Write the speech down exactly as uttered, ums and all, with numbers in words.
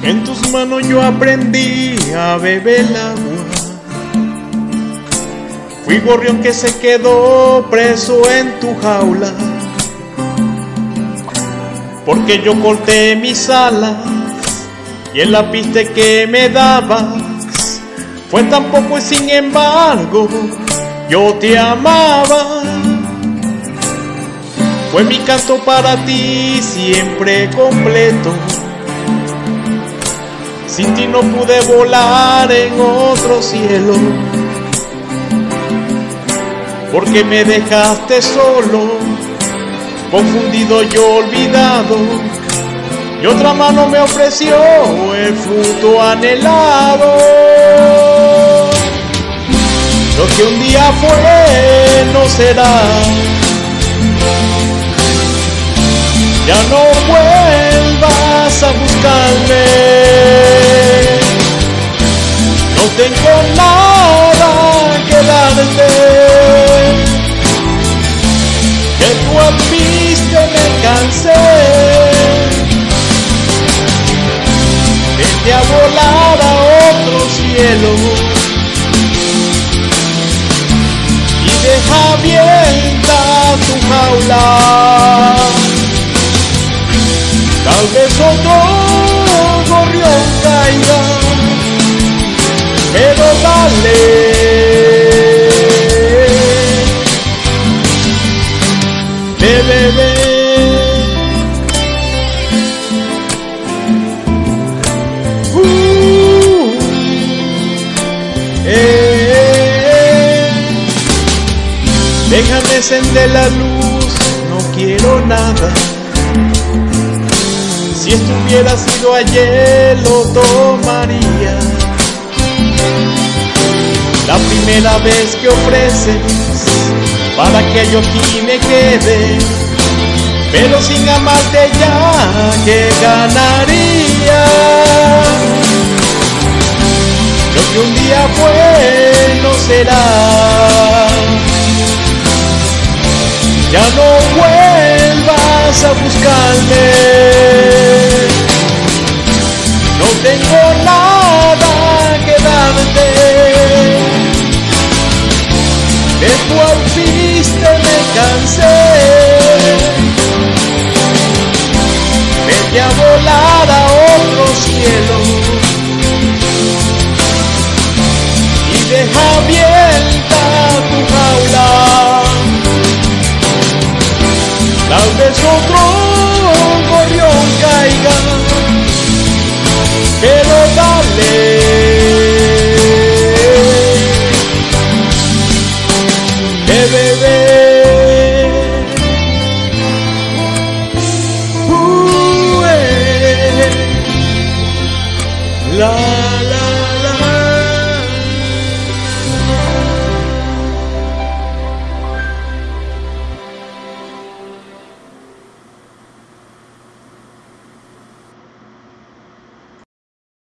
En tus manos yo aprendí a beber el agua. Fui gorrión que se quedó preso en tu jaula, porque yo corté mis alas y el lápiz que me dabas fue tan poco y sin embargo yo te amaba. Fue mi canto para ti siempre completo. Sin ti no pude volar en otro cielo, porque me dejaste solo, confundido y olvidado, y otra mano me ofreció el fruto anhelado. Lo que un día fue no será, ya no vuelvas a buscarme. No tengo nada que darte, que tú amiste me cansé. Vete a volar a otro cielo y deja abierta tu jaula. Tal vez otro gorrión caiga, pero dale, de bebé. Uh, eh, déjame encender la luz, no quiero nada. Si esto hubiera sido ayer lo tomaría. La primera vez que ofreces para que yo aquí me quede, pero sin amarte ya, ¿qué ganaría? Lo que un día fue no será, ya no vuelvas a buscarme. No tengo nada que darte, de tu alpiste me cansé. Vete a volar a otro cielo y deja abierta tu jaula. Tal vez otro gorrión caiga, pero da